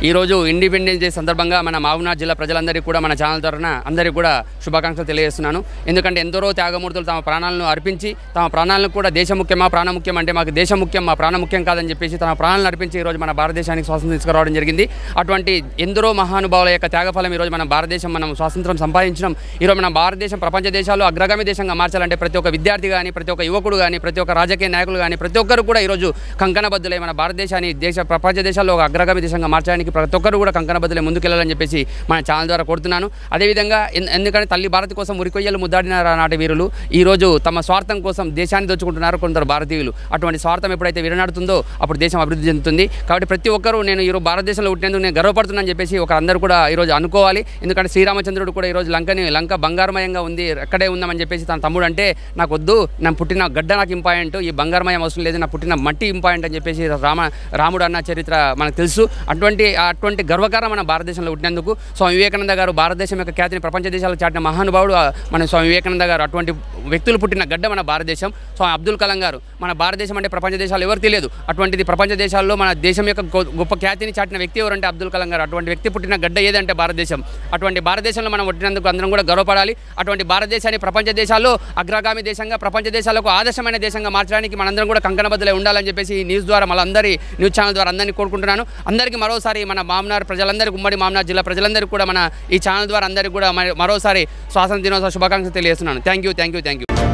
ఈరోజు independence day సందర్భంగా మన మహబూబ్నగర్ జిల్లా ప్రజలందరికీ కూడా మన ఛానల్ తరఫున అందరికీ కూడా శుభాకాంక్షలు తెలియజేస్తున్నాను. ఎందుకంటే ఎందరో త్యాగమూర్తులు తమ ప్రాణాలను అర్పించి తమ ప్రాణాలను కూడా దేశం ముఖ్యమా ప్రాణం ముఖ్యం అంటే మాకు దేశం ముఖ్యం మా ప్రాణం ముఖ్యం కాదని చెప్పేసి తమ ప్రాణాలను అర్పించి ఈరోజు మన భారతదేశానికి స్వాతంత్రం తీసుకురావడం జరిగింది. అటువంటి ఎందరో మహానుభావుల యొక్క త్యాగఫలం ఈరోజు మన భారతదేశం మనం స్వాతంత్రం సంపాదించడం. ఈరోజు మన భారతదేశం ప్రపంచ దేశాల్లో అగ్రగామి దేశంగా మార్చాలంటే ప్రతి ఒక్క విద్యార్థి కానీ ప్రతి ఒక్క యువకుడు కానీ ప్రతి ఒక్క రాజకీయ నాయకులు కానీ ప్రతి ఒక్కరు కూడా ఈరోజు కంకణబద్దులై మన భారతదేశాన్ని ప్రపంచ దేశాల్లో ఒక అగ్రగామి దేశంగా మార్చడానికి ప్రతి ఒక్కరు కూడా కంకణబద్దులై ముందుకెళ్లాలని చెప్పేసి మన ఛానల్ ద్వారా కోరుతున్నాను. అదేవిధంగా ఎందుకంటే తల్లి భారత్ కోసం ఉరికొయ్యలు ముద్దాడిన నాటి వీరులు ఈరోజు తమ స్వార్థం కోసం దేశాన్ని దోచుకుంటున్నారు కొందరు భారతీయులు. అటువంటి స్వార్థం ఎప్పుడైతే విరనాడుతుందో అప్పుడు దేశం అభివృద్ధి చెందుతుంది. కాబట్టి ప్రతి ఒక్కరూ నేను ఈరోజు భారతదేశంలో పుట్టినందుకు నేను గర్వపడుతున్నానని చెప్పేసి అందరూ కూడా ఈరోజు అనుకోవాలి. ఎందుకంటే శ్రీరామచంద్రుడు కూడా ఈరోజు లంక బంగారమయంగా ఉంది ఎక్కడే ఉందామని చెప్పేసి తన తమ్ముడు అంటే నాకు వద్దు, నా పుట్టిన గడ్డ నాకు ఇంపార్టెంట్, ఈ బంగారమయం అవసరం లేదు, నా పుట్టిన మట్టి ఇంపార్టెంట్ అని చెప్పేసి రాముడు అన్న చరిత్ర మనకు తెలుసు. అటువంటి గర్వకారం మన భారతదేశంలో పుట్టినందుకు స్వామి వివేకానంద గారు భారతదేశం యొక్క ఖ్యాతిని ప్రపంచ దేశాలకు చాటిన మహానుభావుడు మన స్వామి వివేకానంద గారు. అటువంటి వ్యక్తులు పుట్టిన గడ్డ మన భారతదేశం. స్వామి అబ్దుల్ కలాం గారు మన భారతదేశం అంటే ప్రపంచ దేశాలు ఎవరు తెలియదు, అటువంటిది ప్రపంచ దేశాల్లో మన దేశం యొక్క గొప్ప ఖ్యాతిని చాటిన వ్యక్తి ఎవరంటే అబ్దుల్ కలాం గారు. అటువంటి వ్యక్తి పుట్టిన గడ్డ ఏదంటే భారతదేశం. అటువంటి భారతదేశంలో మనం పుట్టినందుకు అందరం కూడా గర్వపడాలి. అటువంటి భారతదేశాన్ని ప్రపంచ దేశాల్లో అగ్రగామి దేశంగా ప్రపంచ దేశాలకు ఆదర్శమైన దేశంగా మార్చడానికి మనందరం కూడా కంకణబద్దులై ఉండాలని చెప్పేసి న్యూస్ ద్వారా మళ్ళీ న్యూస్ ఛానల్ ద్వారా అందరినీ కోరుకుంటున్నాను. అందరికీ మరోసారి మన మహబూబ్నగర్ ప్రజలందరికీ ఉమ్మడి మహబూబ్నగర్ జిల్లా ప్రజలందరికీ కూడా మన ఈ ఛానల్ ద్వారా అందరికీ కూడా మరోసారి స్వాతంత్ర దినోత్సవ శుభాకాంక్షలు తెలియజేస్తున్నాను. Thank you.